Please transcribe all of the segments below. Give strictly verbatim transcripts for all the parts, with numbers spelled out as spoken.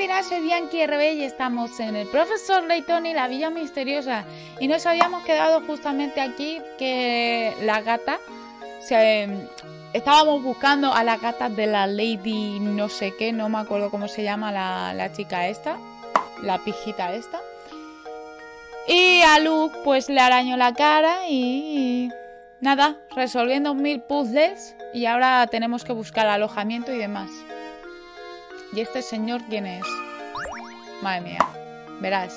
dirás, soy Bianchi R B y estamos en el Profesor Layton y la Villa Misteriosa. Y nos habíamos quedado justamente aquí que la gata... Se, estábamos buscando a la gata de la Lady no sé qué, no me acuerdo cómo se llama la, la chica esta, la pijita esta. Y a Luke pues le arañó la cara y... nada, resolviendo mil puzzles y ahora tenemos que buscar alojamiento y demás. ¿Y este señor quién es? Madre mía, verás.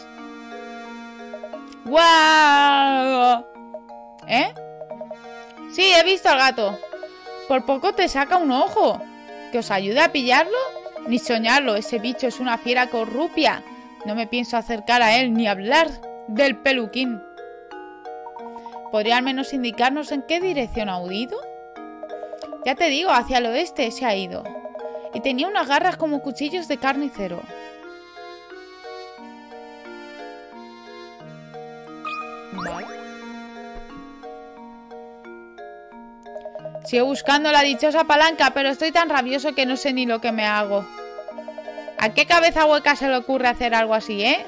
¡Guau! ¿Eh? Sí, he visto al gato. Por poco te saca un ojo. ¿Que os ayude a pillarlo? Ni soñarlo, ese bicho es una fiera corrupia. No me pienso acercar a él ni hablar del peluquín. ¿Podría al menos indicarnos en qué dirección ha huido? Ya te digo, hacia el oeste se ha ido. Y tenía unas garras como cuchillos de carnicero. Vale. Sigo buscando la dichosa palanca, pero estoy tan rabioso que no sé ni lo que me hago. ¿A qué cabeza hueca se le ocurre hacer algo así, eh?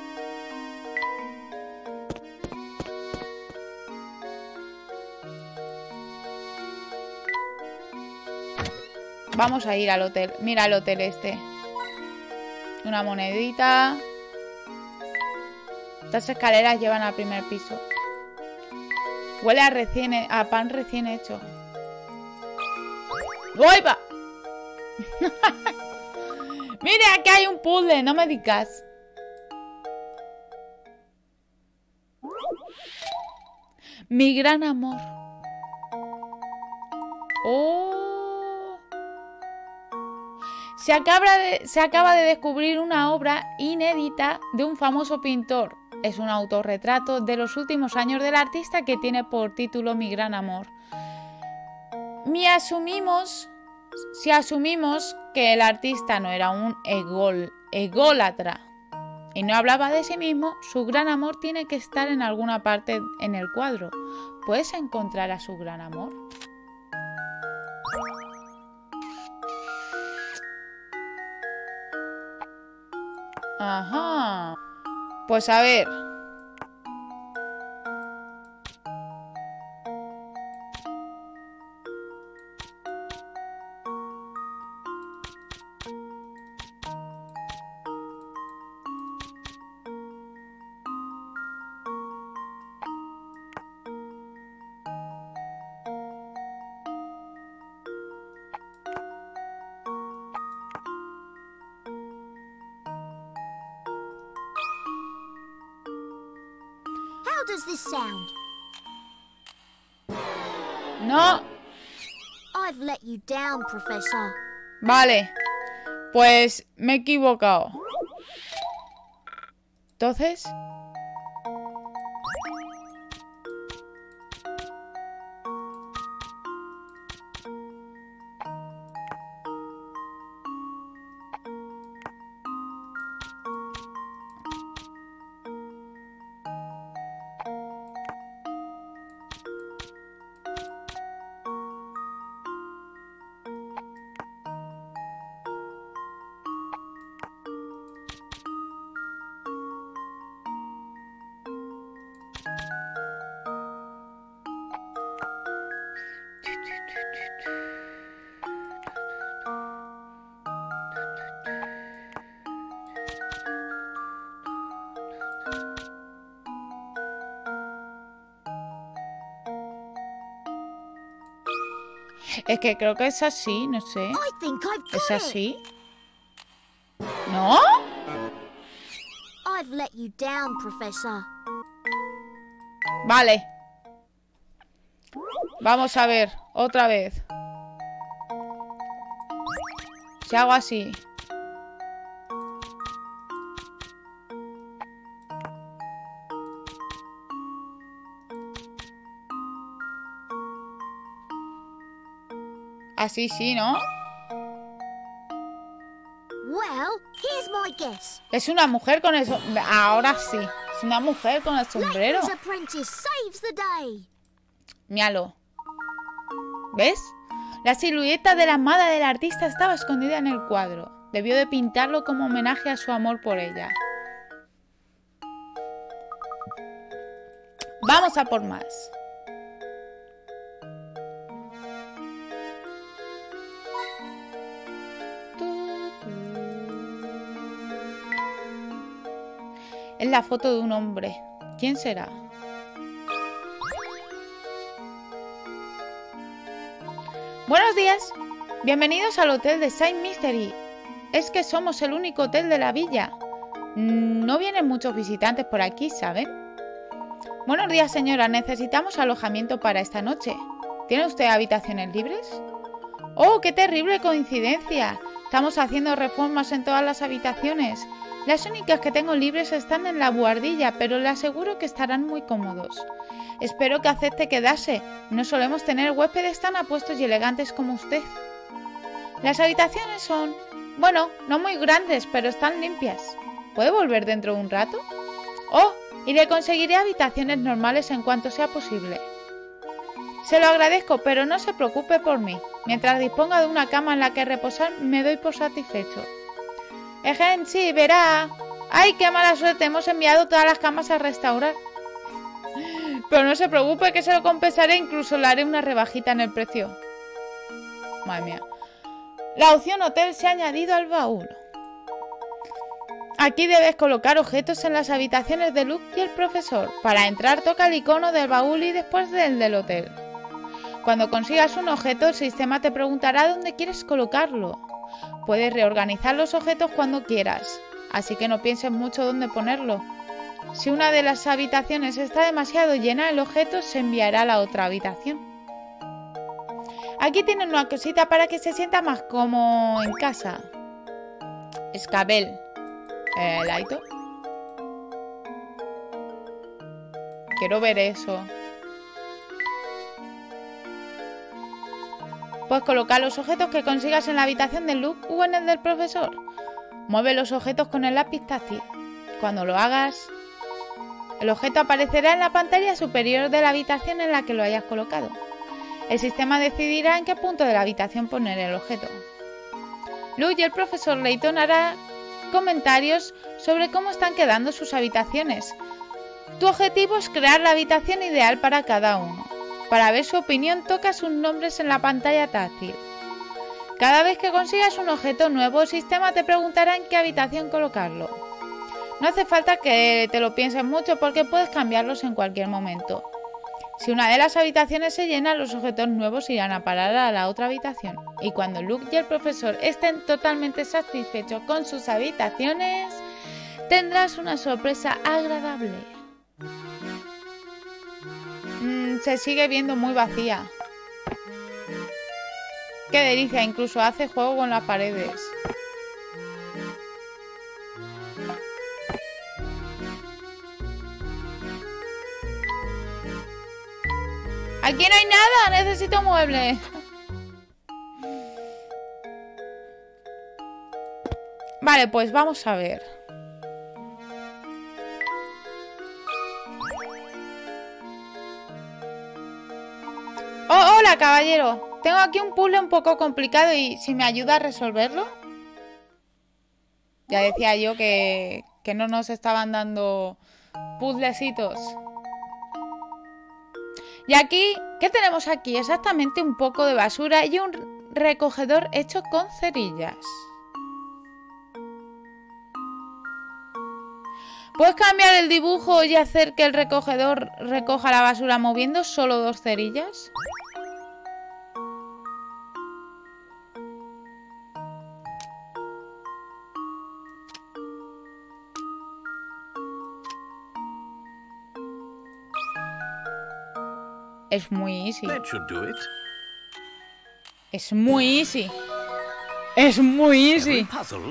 Vamos a ir al hotel. Mira el hotel este. Una monedita. Estas escaleras llevan al primer piso. Huele a, recién, a pan recién hecho. ¡Uy, va! Mire, aquí hay un puzzle, no me digas. Mi gran amor. Oh. Se acaba, de, se acaba de descubrir una obra inédita de un famoso pintor. Es un autorretrato de los últimos años del artista que tiene por título Mi gran amor. Mi asumimos, si asumimos que el artista no era un egol, ególatra y no hablaba de sí mismo, su gran amor tiene que estar en alguna parte en el cuadro. ¿Puedes encontrar a su gran amor? Ajá. Pues a ver. How does this sound? No. I've let you down, Professor. Vale. Pues me he equivocado. Entonces... Es que creo que es así, no sé. I think I've got ¿Es así? it. ¿No? I've let you down, Professor. Vale. Vamos a ver, otra vez. Si hago así. Así sí, ¿no? Well, here's my guess. Es una mujer con el sombrero. Ahora sí. Es una mujer con el sombrero. Layton's apprentice saves the day. Míralo. ¿Ves? La silueta de la amada del artista estaba escondida en el cuadro. Debió de pintarlo como homenaje a su amor por ella. Vamos a por más. Es la foto de un hombre. ¿Quién será? Buenos días. Bienvenidos al hotel de Saint Mystery. Es que somos el único hotel de la villa. No vienen muchos visitantes por aquí, ¿saben? Buenos días, señora. Necesitamos alojamiento para esta noche. ¿Tiene usted habitaciones libres? ¡Oh, qué terrible coincidencia! Estamos haciendo reformas en todas las habitaciones. Las únicas que tengo libres están en la buhardilla, pero le aseguro que estarán muy cómodos. Espero que acepte quedarse. No solemos tener huéspedes tan apuestos y elegantes como usted. Las habitaciones son, bueno, no muy grandes, pero están limpias. ¿Puede volver dentro de un rato? Oh, y le conseguiré habitaciones normales en cuanto sea posible. Se lo agradezco, pero no se preocupe por mí. Mientras disponga de una cama en la que reposar, me doy por satisfecho. Ejen, sí, verá. ¡Ay, qué mala suerte! Hemos enviado todas las camas a restaurar. Pero no se preocupe que se lo compensaré, incluso le haré una rebajita en el precio. Madre mía. La opción hotel se ha añadido al baúl. Aquí debes colocar objetos en las habitaciones de Luke y el profesor. Para entrar toca el icono del baúl y después del del hotel. Cuando consigas un objeto, el sistema te preguntará dónde quieres colocarlo. Puedes reorganizar los objetos cuando quieras, así que no pienses mucho dónde ponerlo. Si una de las habitaciones está demasiado llena, el objeto se enviará a la otra habitación. Aquí tienen una cosita para que se sienta más como en casa. Escabel. Eh, Laito. Quiero ver eso. Puedes colocar los objetos que consigas en la habitación de Luke o en el del profesor. Mueve los objetos con el lápiz táctil. Cuando lo hagas, el objeto aparecerá en la pantalla superior de la habitación en la que lo hayas colocado. El sistema decidirá en qué punto de la habitación poner el objeto. Luke y el profesor Layton harán comentarios sobre cómo están quedando sus habitaciones. Tu objetivo es crear la habitación ideal para cada uno. Para ver su opinión, toca sus nombres en la pantalla táctil. Cada vez que consigas un objeto nuevo, el sistema te preguntará en qué habitación colocarlo. No hace falta que te lo pienses mucho porque puedes cambiarlos en cualquier momento. Si una de las habitaciones se llena, los objetos nuevos irán a parar a la otra habitación. Y cuando Luke y el profesor estén totalmente satisfechos con sus habitaciones, tendrás una sorpresa agradable. Mm, se sigue viendo muy vacía. Qué delicia, incluso hace juego con las paredes. Aquí no hay nada, necesito muebles. Vale, pues vamos a ver. Oh, hola, caballero. Tengo aquí un puzzle un poco complicado y si me ayuda a resolverlo. Ya decía yo que, que no nos estaban dando puzzlecitos. Y aquí, ¿qué tenemos aquí? Exactamente un poco de basura y un recogedor hecho con cerillas. ¿Puedes cambiar el dibujo y hacer que el recogedor recoja la basura moviendo solo dos cerillas? Es muy easy. Es muy easy. Es muy easy.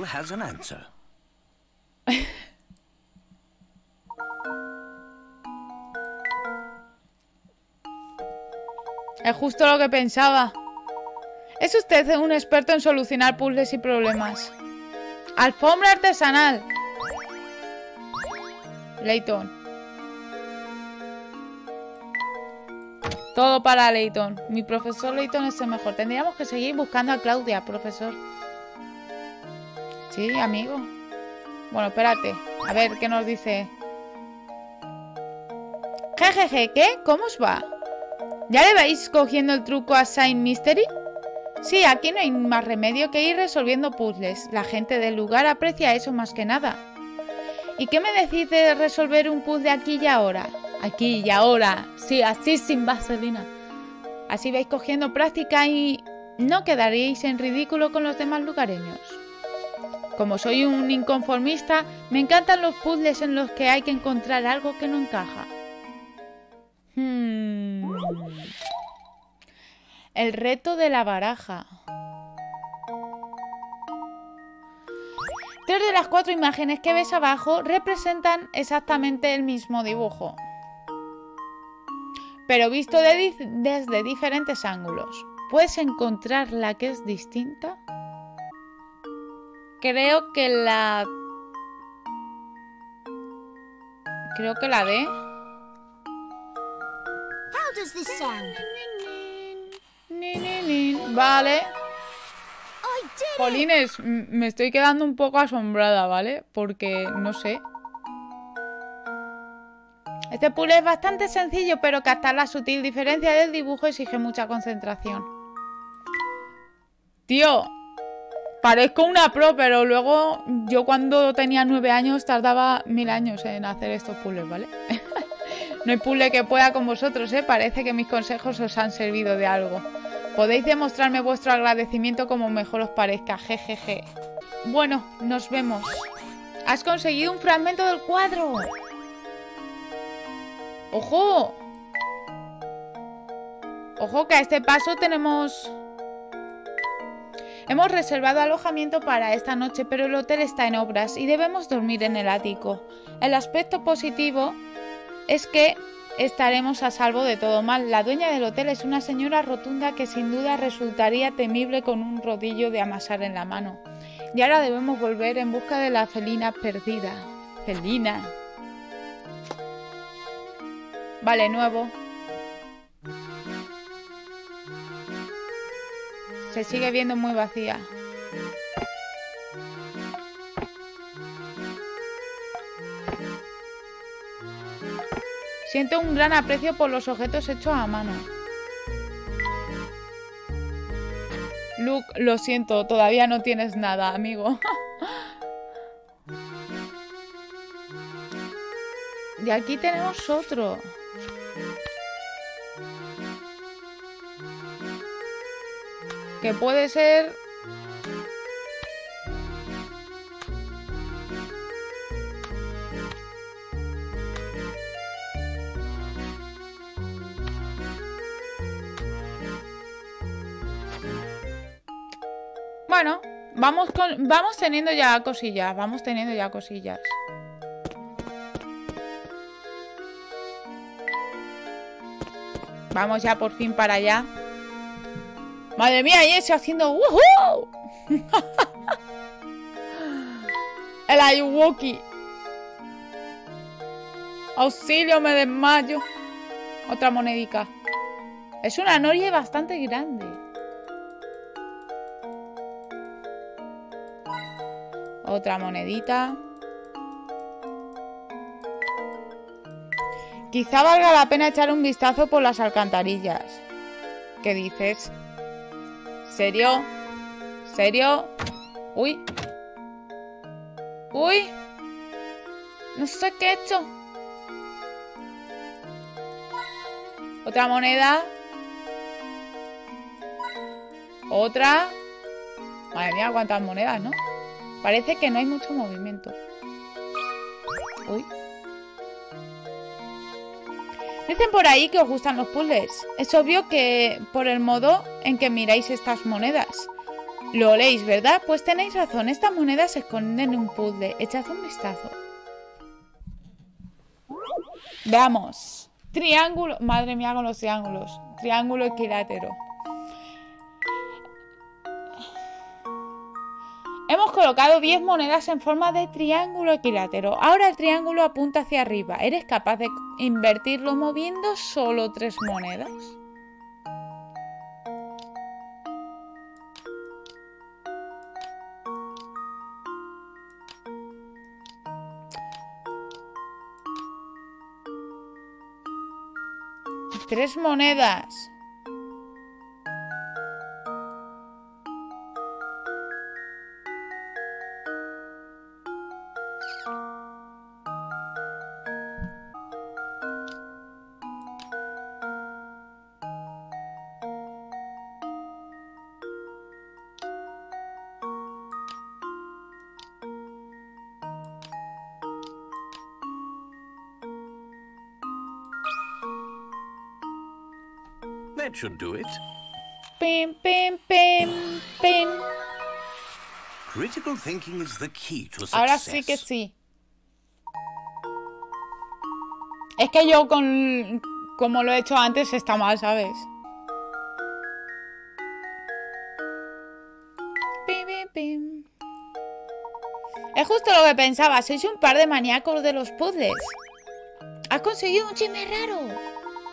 Es justo lo que pensaba. ¿Es usted un experto en solucionar puzzles y problemas? Alfombra artesanal. Layton. Todo para Layton. Mi profesor Layton es el mejor. Tendríamos que seguir buscando a Claudia, profesor. Sí, amigo. Bueno, espérate. A ver, ¿qué nos dice? Jejeje, ¿qué? ¿Cómo os va? ¿Ya le vais cogiendo el truco a Saint Mystery? Sí, aquí no hay más remedio que ir resolviendo puzzles. La gente del lugar aprecia eso más que nada. ¿Y qué me decís de resolver un puzzle aquí y ahora? Aquí y ahora. Sí, así sin vaselina. Así vais cogiendo práctica y no quedaríais en ridículo con los demás lugareños. Como soy un inconformista, me encantan los puzzles en los que hay que encontrar algo que no encaja. Hmm. El reto de la baraja. Tres de las cuatro imágenes que ves abajo representan exactamente el mismo dibujo, pero visto de di desde diferentes ángulos. ¿Puedes encontrar la que es distinta? Creo que la... Creo que la D. How does this sound? Vale. I did it! Jolines, me estoy quedando un poco asombrada, ¿vale? Porque no sé. Este puzzle es bastante sencillo, pero captar la sutil diferencia del dibujo exige mucha concentración. Tío, parezco una pro, pero luego yo cuando tenía nueve años tardaba mil años en hacer estos puzzles, ¿vale? No hay puzzle que pueda con vosotros, ¿eh? Parece que mis consejos os han servido de algo. Podéis demostrarme vuestro agradecimiento como mejor os parezca. Jejeje. Bueno, nos vemos. Has conseguido un fragmento del cuadro. ¡Ojo! Ojo que a este paso tenemos... Hemos reservado alojamiento para esta noche, pero el hotel está en obras y debemos dormir en el ático. El aspecto positivo es que estaremos a salvo de todo mal. La dueña del hotel es una señora rotunda que sin duda resultaría temible con un rodillo de amasar en la mano. Y ahora debemos volver en busca de la felina perdida. Felina. Vale, nuevo. Se sigue viendo muy vacía. Siento un gran aprecio por los objetos hechos a mano. Luke, lo siento, todavía no tienes nada, amigo. Y aquí tenemos otro. Que puede ser... Bueno, vamos, con, vamos teniendo ya cosillas, vamos teniendo ya cosillas. Vamos ya por fin para allá. Madre mía, y ese haciendo ¡woohoo! El Ayuwoki. Auxilio, me desmayo. Otra monedica. Es una noria bastante grande. Otra monedita. Quizá valga la pena echar un vistazo por las alcantarillas. ¿Qué dices? ¿Serio? ¿Serio? Uy. Uy. No sé qué he hecho. Otra moneda. Otra. Madre mía, cuántas monedas, ¿no? Parece que no hay mucho movimiento. Uy. Dicen por ahí que os gustan los puzzles. Es obvio que por el modo en que miráis estas monedas. Lo oléis, ¿verdad? Pues tenéis razón. Estas monedas se esconden en un puzzle. Echad un vistazo. Veamos. Triángulo. Madre mía con los triángulos. Triángulo equilátero. Hemos colocado diez monedas en forma de triángulo equilátero. Ahora el triángulo apunta hacia arriba. ¿Eres capaz de invertirlo moviendo solo tres monedas? Tres monedas. That should do it. Pim, pim, pim, pim. Critical thinking is the key to success. Ahora sí que sí. Es que yo con... como lo he hecho antes está mal, ¿sabes? Pim, pim, pim. Es justo lo que pensaba. Sois un par de maníacos de los puzzles. Has conseguido un chisme raro.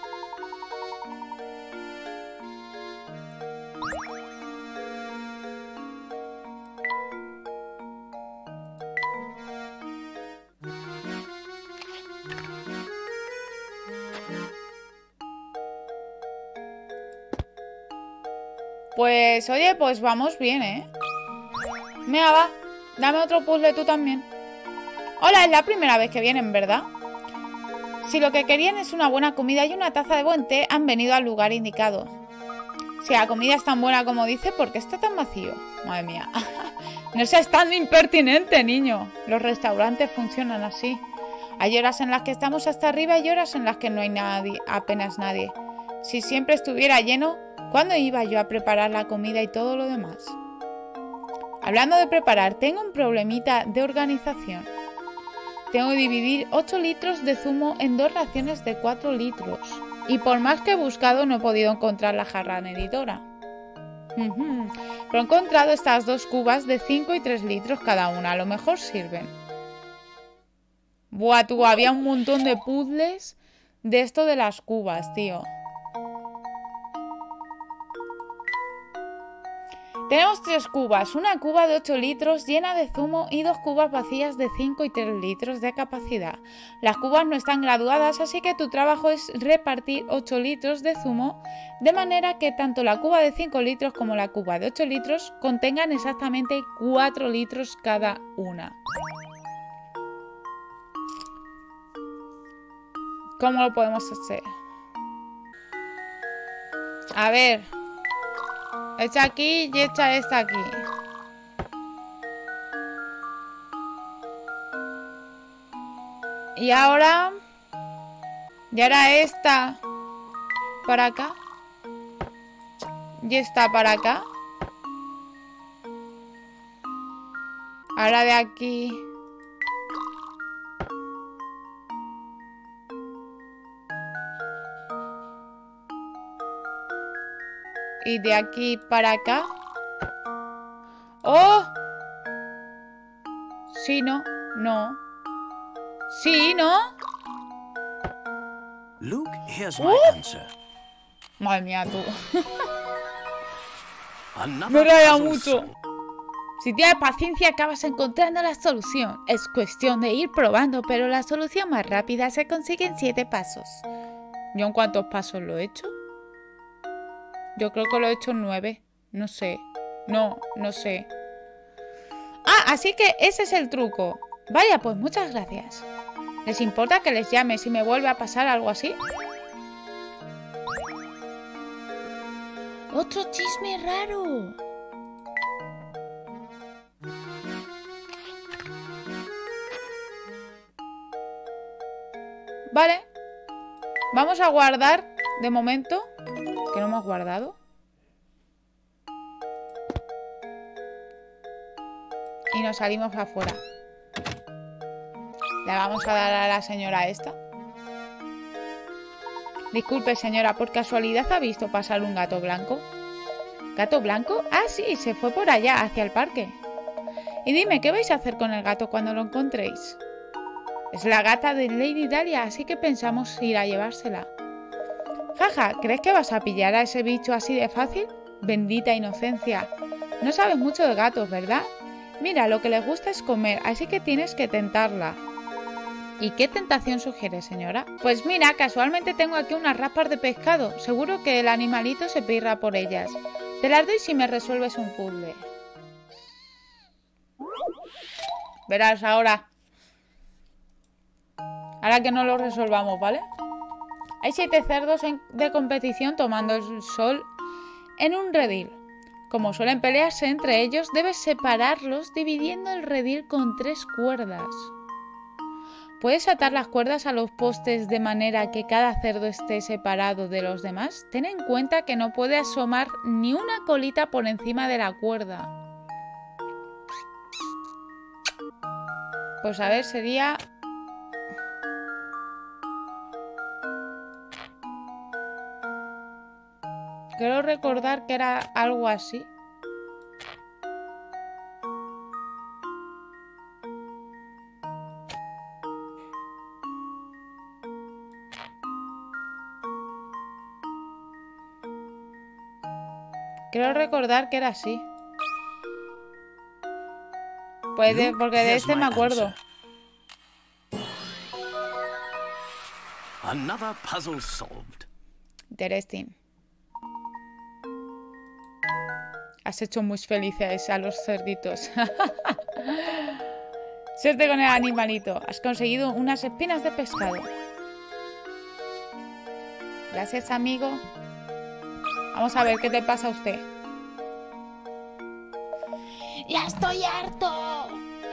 Pues, oye, pues vamos bien, ¿eh? Mira, va. Dame otro puzzle tú también. Hola, es la primera vez que vienen, ¿verdad? Si lo que querían es una buena comida y una taza de buen té, han venido al lugar indicado. Si la comida es tan buena como dice, ¿por qué está tan vacío? Madre mía. No seas tan impertinente, niño. Los restaurantes funcionan así. Hay horas en las que estamos hasta arriba y horas en las que no hay nadie, apenas nadie. Si siempre estuviera lleno, ¿cuándo iba yo a preparar la comida y todo lo demás? Hablando de preparar, tengo un problemita de organización. Tengo que dividir ocho litros de zumo en dos raciones de cuatro litros. Y por más que he buscado, no he podido encontrar la jarra medidora. Pero he encontrado estas dos cubas de cinco y tres litros cada una. A lo mejor sirven. Buah, tú, había un montón de puzzles de esto de las cubas, tío. Tenemos tres cubas, una cuba de ocho litros llena de zumo y dos cubas vacías de cinco y tres litros de capacidad. Las cubas no están graduadas, así que tu trabajo es repartir ocho litros de zumo de manera que tanto la cuba de cinco litros como la cuba de ocho litros contengan exactamente cuatro litros cada una. ¿Cómo lo podemos hacer? A ver... Echa aquí y echa esta aquí. Y ahora... Y ahora esta para acá. Y esta para acá. Ahora de aquí... Y de aquí para acá. ¡Oh! Sí, no, no. Sí, ¿no? Luke, here's my ¡Uh! answer. Madre mía, tú. Another Me raya puzzle mucho. solved. Si tienes paciencia, acabas encontrando la solución. Es cuestión de ir probando, pero la solución más rápida se consigue en siete pasos. ¿Yo en cuántos pasos lo he hecho? Yo creo que lo he hecho en nueve. No sé. No, no sé. Ah, así que ese es el truco. Vaya, pues muchas gracias. ¿Les importa que les llame si me vuelve a pasar algo así? ¡Otro chisme raro! Vale. Vamos a guardar de momento... que no hemos guardado. Y nos salimos afuera. Le vamos a dar a la señora esta. Disculpe, señora, ¿por casualidad ha visto pasar un gato blanco? ¿Gato blanco? Ah, sí, se fue por allá, hacia el parque. Y dime, ¿qué vais a hacer con el gato cuando lo encontréis? Es la gata de Lady Dahlia, así que pensamos ir a llevársela. Jaja, ¿crees que vas a pillar a ese bicho así de fácil? Bendita inocencia. No sabes mucho de gatos, ¿verdad? Mira, lo que les gusta es comer, así que tienes que tentarla. ¿Y qué tentación sugiere, señora? Pues mira, casualmente tengo aquí unas raspas de pescado. Seguro que el animalito se pirra por ellas. Te las doy si me resuelves un puzzle. Verás ahora. Ahora que no lo resolvamos, ¿vale? Hay siete cerdos en- de competición tomando el sol en un redil. Como suelen pelearse entre ellos, debes separarlos dividiendo el redil con tres cuerdas. ¿Puedes atar las cuerdas a los postes de manera que cada cerdo esté separado de los demás? Ten en cuenta que no puede asomar ni una colita por encima de la cuerda. Pues a ver, sería... Creo recordar que era algo así. Creo recordar que era así. Pues de- porque de este me acuerdo. Another puzzle solved. Interesting. Has hecho muy felices a los cerditos. Suerte con el animalito. Has conseguido unas espinas de pescado. Gracias, amigo. Vamos a ver qué te pasa a usted. ¡Ya estoy harto!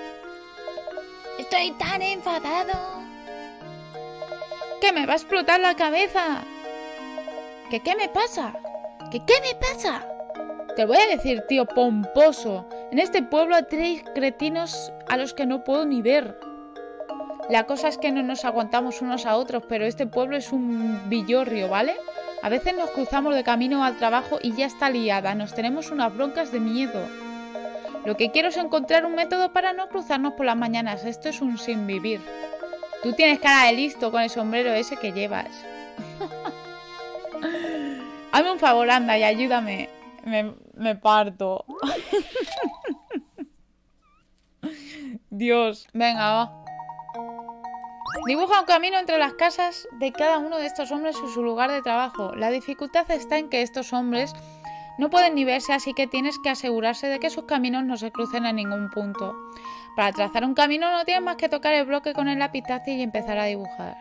Estoy tan enfadado. ¡Que me va a explotar la cabeza! ¿Que qué me pasa? ¿Que qué me pasa? Te voy a decir, tío pomposo. En este pueblo hay tres cretinos a los que no puedo ni ver. La cosa es que no nos aguantamos unos a otros, pero este pueblo es un villorrio, ¿vale? A veces nos cruzamos de camino al trabajo y ya está liada. Nos tenemos unas broncas de miedo. Lo que quiero es encontrar un método para no cruzarnos por las mañanas. Esto es un sin vivir. Tú tienes cara de listo con el sombrero ese que llevas. Hazme un favor, anda, y ayúdame. Me, me parto. Dios. Venga, va. Dibuja un camino entre las casas de cada uno de estos hombres y su lugar de trabajo. La dificultad está en que estos hombres no pueden ni verse, así que tienes que asegurarse de que sus caminos no se crucen en ningún punto. Para trazar un camino no tienes más que tocar el bloque con el lápiz táctil y empezar a dibujar.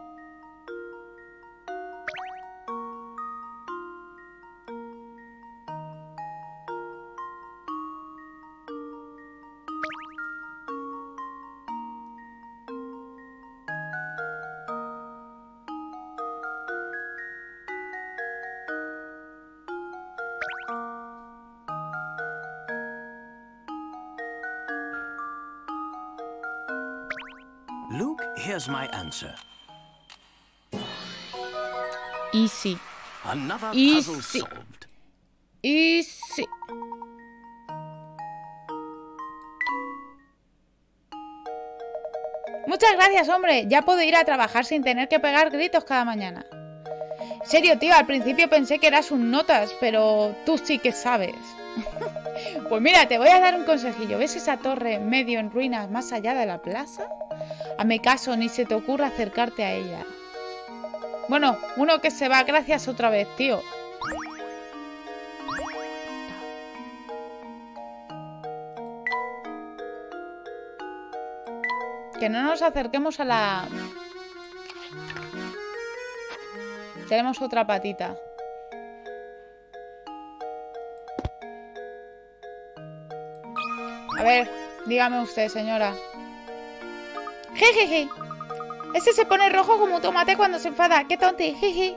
Luke, here's my answer. Easy. Another Easy. puzzle solved. Easy. Muchas gracias, hombre. Ya puedo ir a trabajar sin tener que pegar gritos cada mañana. En serio, tío, al principio pensé que eras un notas, pero tú sí que sabes. Pues mira, te voy a dar un consejillo. ¿Ves esa torre medio en ruinas más allá de la plaza? Hazme caso, ni se te ocurra acercarte a ella. Bueno, uno que se va, gracias otra vez, tío. Que no nos acerquemos a la... Tenemos otra patita. A ver, dígame usted, señora. Jejeje. Ese se pone rojo como un tomate cuando se enfada. ¡Qué tonte! Jeje.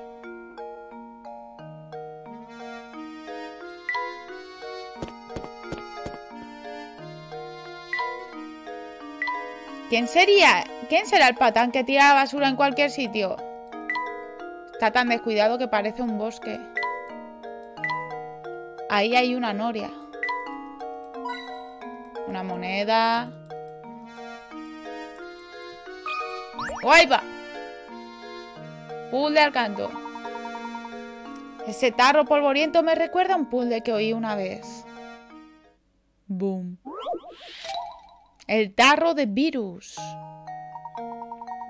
¿Quién sería? ¿Quién será el patán que tira la basura en cualquier sitio? Está tan descuidado que parece un bosque. Ahí hay una noria. Una moneda. ¡Guaypa! Puzzle al canto. Ese tarro polvoriento me recuerda a un puzzle que oí una vez. Boom. El tarro de virus.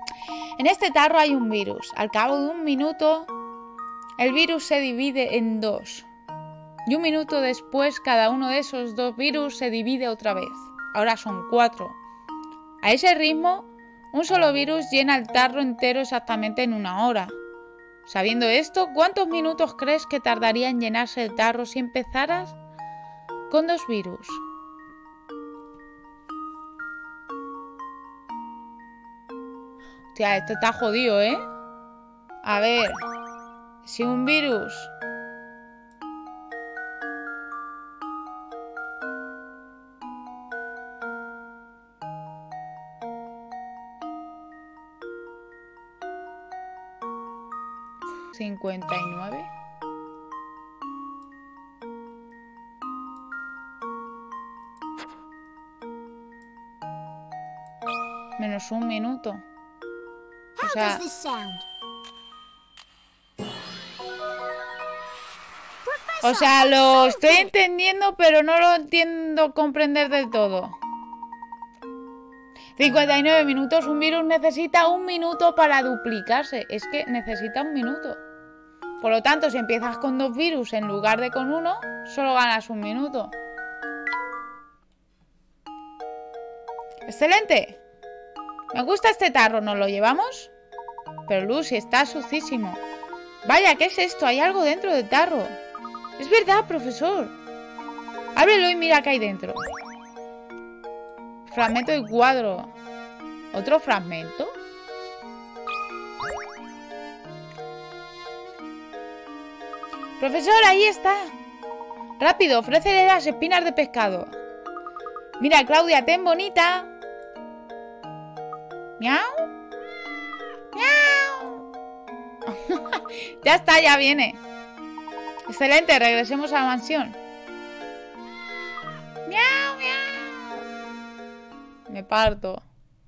En este tarro hay un virus. Al cabo de un minuto, el virus se divide en dos. Y un minuto después, cada uno de esos dos virus se divide otra vez. Ahora son cuatro. A ese ritmo, un solo virus llena el tarro entero exactamente en una hora. Sabiendo esto, ¿cuántos minutos crees que tardaría en llenarse el tarro si empezaras con dos virus? Hostia, esto está jodido, ¿eh? A ver, si un virus... cincuenta y nueve. Menos un minuto. O sea, o sea, lo estoy entendiendo, pero no lo entiendo comprender del todo. cincuenta y nueve minutos. Un virus necesita un minuto para duplicarse. Es que necesita un minuto. Por lo tanto, si empiezas con dos virus en lugar de con uno, solo ganas un minuto. ¡Excelente! Me gusta este tarro. ¿Nos lo llevamos? Pero Lucy, está sucísimo. Vaya, ¿qué es esto? Hay algo dentro del tarro. Es verdad, profesor. Ábrelo y mira qué hay dentro. Fragmento del cuadro. ¿Otro fragmento? Profesor, ahí está. Rápido, ofrécele las espinas de pescado. Mira, Claudia, ten bonita. Miau. Miau. Ya está, ya viene. Excelente, regresemos a la mansión. Miau, miau. Me parto.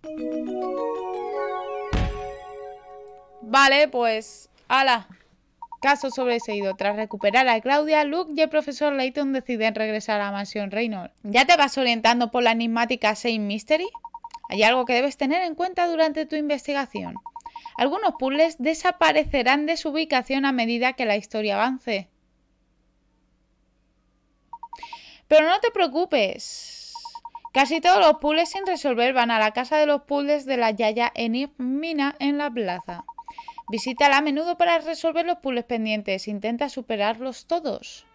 Vale, pues... ¡Hala! Caso sobreseído. Tras recuperar a Claudia, Luke y el profesor Layton deciden regresar a la mansión Reynolds. ¿Ya te vas orientando por la enigmática Saint Mystery? Hay algo que debes tener en cuenta durante tu investigación. Algunos puzzles desaparecerán de su ubicación a medida que la historia avance. Pero no te preocupes. Casi todos los puzzles sin resolver van a la casa de los puzzles de la Yaya Enigmina en la plaza. Visítala a menudo para resolver los puzzles pendientes. Intenta superarlos todos.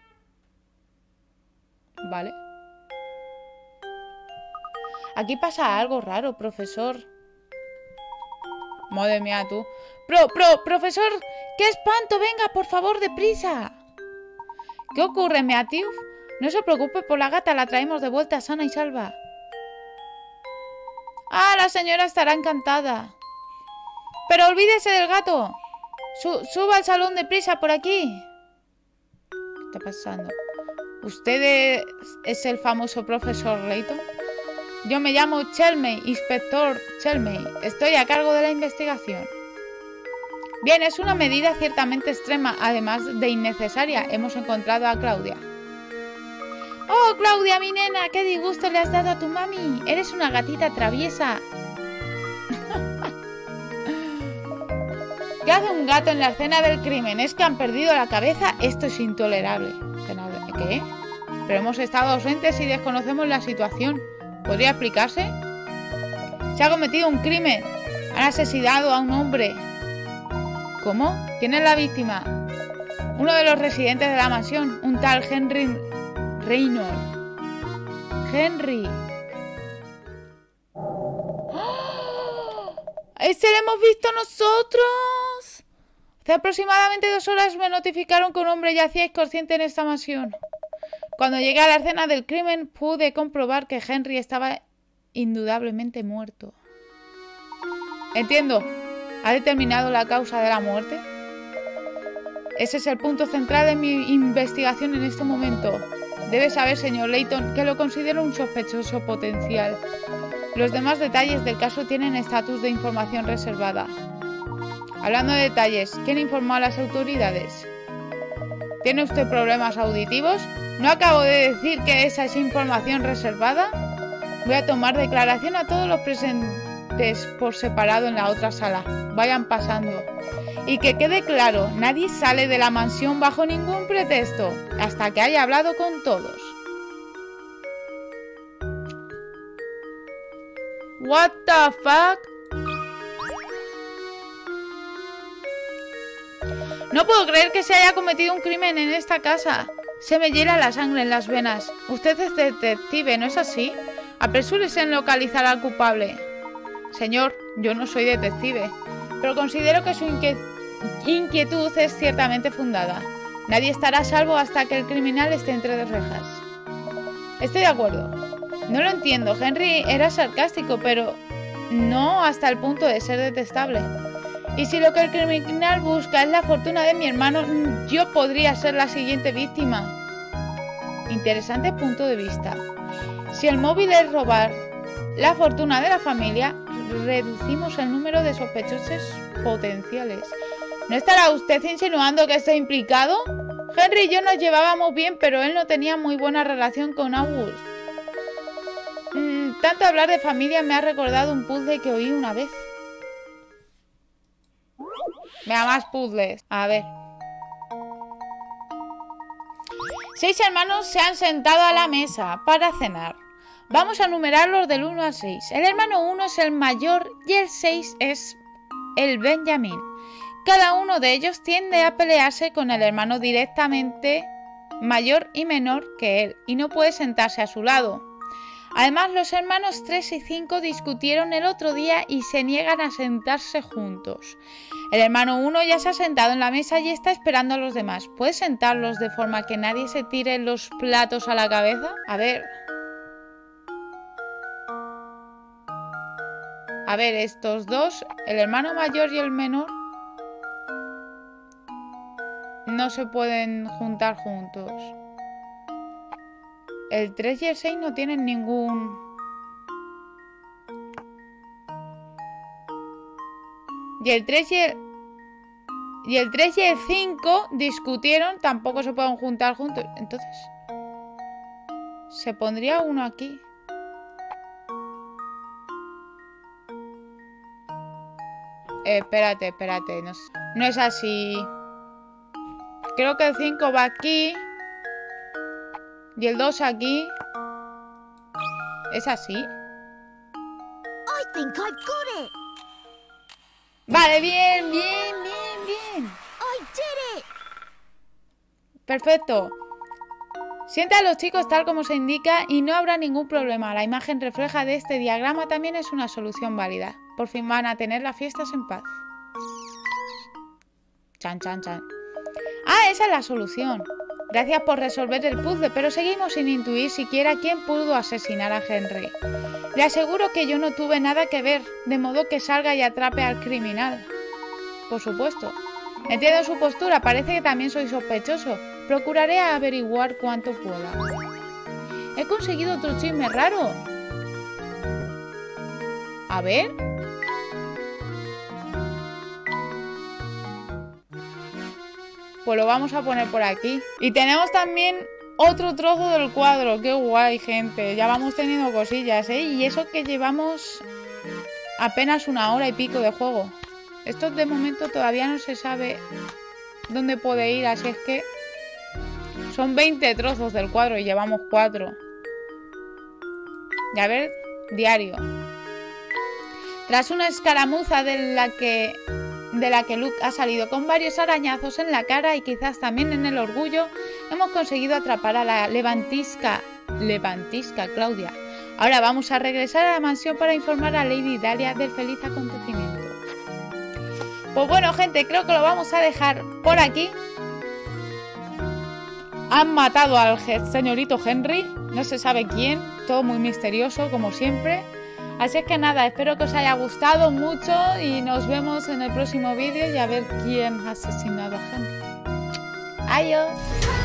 Vale. Aquí pasa algo raro, profesor. Madre mía, tú. Pro, pro, profesor, ¡qué espanto! Venga, por favor, deprisa. ¿Qué ocurre, Meatiu? No se preocupe por la gata, la traemos de vuelta sana y salva. Ah, la señora estará encantada. Pero olvídese del gato. Su suba al salón deprisa por aquí. ¿Qué está pasando? ¿Usted es, es el famoso profesor Layton? Yo me llamo Chelmey, inspector Chelmey. Estoy a cargo de la investigación. Bien, es una medida ciertamente extrema, además de innecesaria. Hemos encontrado a Claudia. ¡Oh, Claudia, mi nena! ¡Qué disgusto le has dado a tu mami! Eres una gatita traviesa. ¿Qué hace un gato en la escena del crimen? ¿Es que han perdido la cabeza? Esto es intolerable. ¿Qué? Pero hemos estado ausentes y desconocemos la situación. ¿Podría explicarse? Se ha cometido un crimen. Han asesinado a un hombre. ¿Cómo? ¿Quién es la víctima? Uno de los residentes de la mansión. Un tal Henry Reynolds. Henry. ¡Oh! ¡Ese lo hemos visto nosotros! Hace aproximadamente dos horas me notificaron que un hombre yacía inconsciente en esta mansión. Cuando llegué a la escena del crimen pude comprobar que Henry estaba indudablemente muerto. Entiendo. ¿Ha determinado la causa de la muerte? Ese es el punto central de mi investigación en este momento. Debe saber, señor Layton, que lo considero un sospechoso potencial. Los demás detalles del caso tienen estatus de información reservada. Hablando de detalles, ¿quién informó a las autoridades? ¿Tiene usted problemas auditivos? ¿No acabo de decir que esa es información reservada? Voy a tomar declaración a todos los presentes. agentes por separado en la otra sala. Vayan pasando. Y que quede claro, nadie sale de la mansión bajo ningún pretexto, hasta que haya hablado con todos. What the fuck? No puedo creer que se haya cometido un crimen en esta casa. Se me hiela la sangre en las venas. Usted es detective, ¿no es así? Apresúrese en localizar al culpable. Señor, yo no soy detective, pero considero que su inquiet- inquietud es ciertamente fundada. Nadie estará a salvo hasta que el criminal esté entre dos rejas. Estoy de acuerdo. No lo entiendo. Henry era sarcástico, pero no hasta el punto de ser detestable. Y si lo que el criminal busca es la fortuna de mi hermano, yo podría ser la siguiente víctima. Interesante punto de vista. Si el móvil es robar la fortuna de la familia, reducimos el número de sospechosos potenciales. ¿No estará usted insinuando que estoy implicado? Henry y yo nos llevábamos bien, pero él no tenía muy buena relación con August. Mm, tanto hablar de familia me ha recordado un puzzle que oí una vez. Vea, más puzzles. A ver. Seis hermanos se han sentado a la mesa para cenar. Vamos a numerarlos del uno al seis. El hermano uno es el mayor y el seis es el Benjamín. Cada uno de ellos tiende a pelearse con el hermano directamente mayor y menor que él y no puede sentarse a su lado. Además, los hermanos tres y cinco discutieron el otro día y se niegan a sentarse juntos. El hermano uno ya se ha sentado en la mesa y está esperando a los demás. ¿Puedes sentarlos de forma que nadie se tire los platos a la cabeza? A ver. A ver, estos dos, el hermano mayor y el menor, no se pueden juntar juntos. El tres y el seis no tienen ningún... Y el tres y el... Y el tres y el cinco discutieron, tampoco se pueden juntar juntos. Entonces... se pondría uno aquí. Eh, espérate, espérate. No, no es así. Creo que el cinco va aquí. Y el dos aquí. ¿Es así? I think I've got it. Vale, bien, bien, bien, bien. I did it. Perfecto. Sienta a los chicos tal como se indica y no habrá ningún problema. La imagen refleja de este diagrama también es una solución válida. Por fin van a tener las fiestas en paz. Chan, chan, chan. Ah, esa es la solución. Gracias por resolver el puzzle, pero seguimos sin intuir siquiera quién pudo asesinar a Henry. Le aseguro que yo no tuve nada que ver, de modo que salga y atrape al criminal. Por supuesto. Entiendo su postura, parece que también soy sospechoso. Procuraré averiguar cuanto pueda. He conseguido otro chisme raro. A ver. Pues lo vamos a poner por aquí. Y tenemos también otro trozo del cuadro. Qué guay, gente. Ya vamos teniendo cosillas, ¿eh? Y eso que llevamos apenas una hora y pico de juego. Esto de momento todavía no se sabe dónde puede ir, así es que son veinte trozos del cuadro y llevamos cuatro. Y a ver, diario. Tras una escaramuza de la que... de la que Luke ha salido con varios arañazos en la cara y quizás también en el orgullo, hemos conseguido atrapar a la levantisca, levantisca Claudia. Ahora vamos a regresar a la mansión para informar a Lady Dahlia del feliz acontecimiento. Pues bueno, gente, creo que lo vamos a dejar por aquí. Han matado al señorito Henry, no se sabe quién, todo muy misterioso como siempre. Así es que nada, espero que os haya gustado mucho y nos vemos en el próximo vídeo y a ver quién ha asesinado a Henry. Adiós.